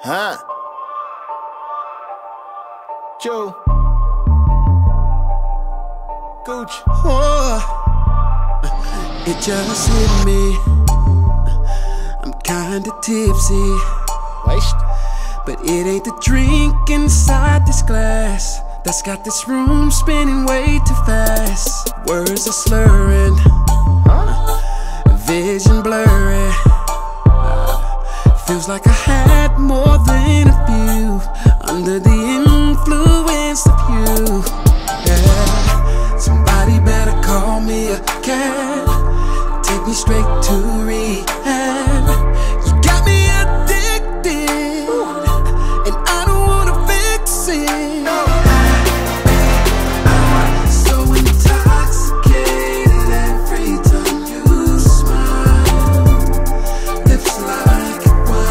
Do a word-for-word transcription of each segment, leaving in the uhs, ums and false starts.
Huh? Joe. Gooch. Oh, it just hit me. I'm kinda tipsy. Wasted. But it ain't the drink inside this glass that's got this room spinning way too fast. Words are slurring, Huh? vision blurry. Feels like I had more than a few under the influence of you. Yeah, somebody better call me a cab, take me straight to rehab. You got me addicted, and I don't wanna fix it. No. I'm so intoxicated every time you smile. Lips like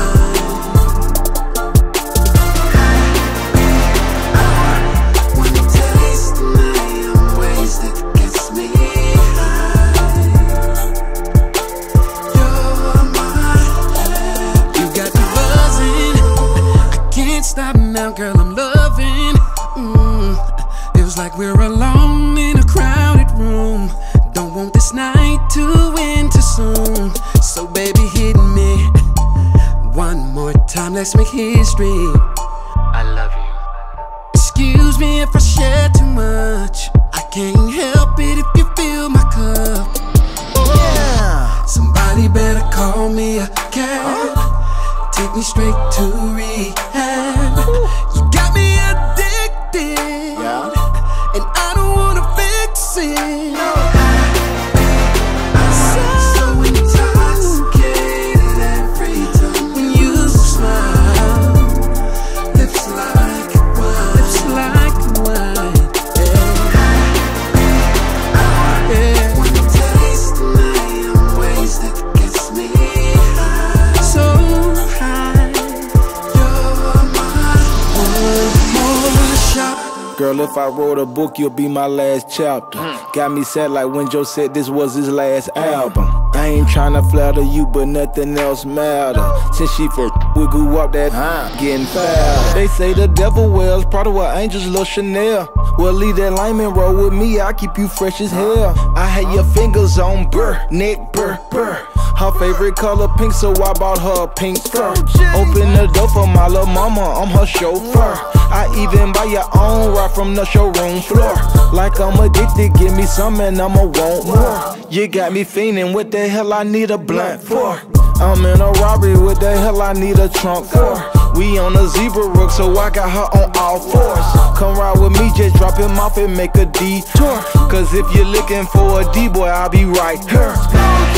stop now, girl, I'm loving. mm. Feels like we're alone in a crowded room. Don't want this night to end too soon. So baby, hit me one more time, let's make history. I love you. Excuse me if I share too much, I can't help it if you fill my cup. Oh, Yeah. somebody better call me a cab, take me straight to rehab. You got me addicted, Yeah. and I don't wanna fix it. No. I'm so, so intoxicated every time when you smile. Lips like wine, lips like wine. Yeah. Yeah. One taste and I am wasted, gets me high. So girl, if I wrote a book, you'll be my last chapter. Mm. Got me sad like when Joe said this was his last album. I ain't tryna flatter you, but nothing else matter. Since she first wiggle up that huh. getting foul. They say the devil wears Prada with angels, Lil Chanel. Well, leave that lime and roll with me, I'll keep you fresh as hell. I had your fingers on burr, neck burr, burr. Her favorite color pink, so I bought her a pink fur. Open the door for my little mama, I'm her chauffeur. I even buy your own ride from the showroom floor. Like I'm addicted, give me some and I'ma want more. You got me fiending, what the hell I need a blunt for? I'm in a robbery, what the hell I need a trunk for? We on a zebra rook, so I got her on all fours. Come ride with me, just drop him off and make a detour. Cause if you're looking for a D-boy, I'll be right here.